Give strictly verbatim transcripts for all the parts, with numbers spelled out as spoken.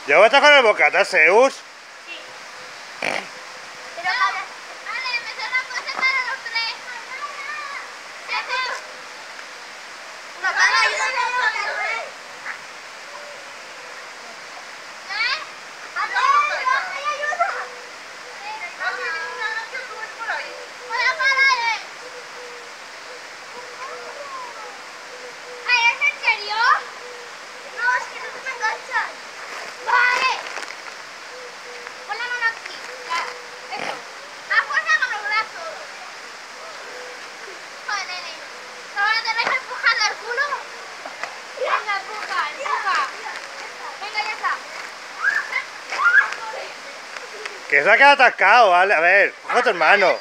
¿Yo voy a tocar el bocata, Zeus? Sí. Pero para... Vale, me da una cosa para los tres. Una para ayúdame a tocarlo, ¿eh? ¿Eh? ¡A todos! ¡Me ayuda! ¡Voy a parar, eh! Ay, ¿es en serio? No, es que no te me enganchas. Vale. Pon la mano aquí. Ya. Eso. A fuerza con los brazos. Joder, nene. ¿Ahora te dejas empujando el culo? Venga, empuja, empuja. Venga, ya está. Que se ha quedado atascado, ¿vale? A ver, coge a tu hermano.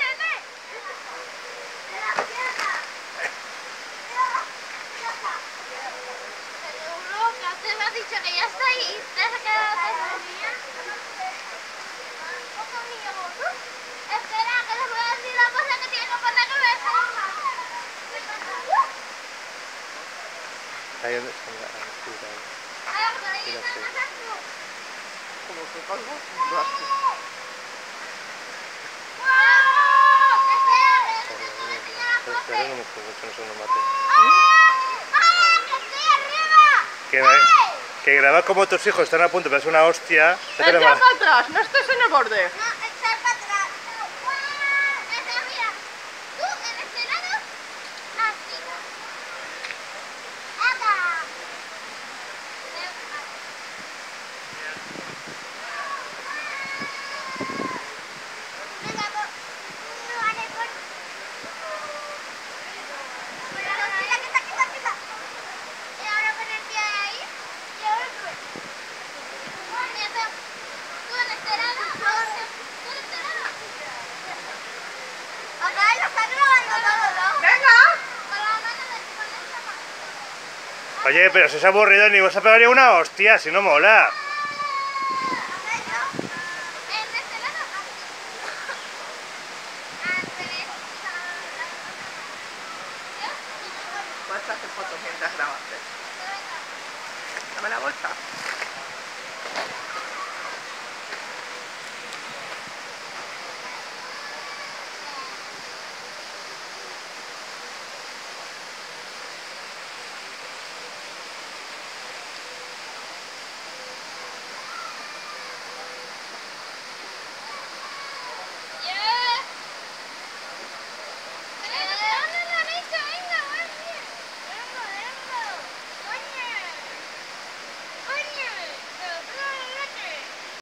Te me has dicho que ya está ahí y te has quedado atascado. Espera, que les voy a decir la cosa que tiene que poner la cabeza. Ahí donde está la altura. Ay, por ahí está el casco. Como que colgo un brazo. ¡Wow! Espera, que te voy a enseñar la Pero pose. no me mucho, no se nos mate. ¡Ah! ¡Ah! ¡Que estoy arriba! Que, ¡Ay! que grabas como tus hijos están a punto de darse una hostia. Vete Echa nomás. para atrás, no estés en el borde. No, echar para atrás. ¡Guau! Esta, mira. Tú en este lado, así. ¡Ata! Venga, por... No, vale, por... Bueno, quita, quita, quita, quita. Y ahora pon el pie ahí. Y ahora sube. Mira, tú. Tú en este lado. Tú en este lado. Acá lo está grabando todo, ¿no? ¡Venga! Con la mano de... Con esta mano. Oye, pero si se ha aburrido ni vas a pegar ni una hostia, si no mola. En este lado, así. Al revés. Puedes hacer fotos mientras grabaste. Dame la bolsa.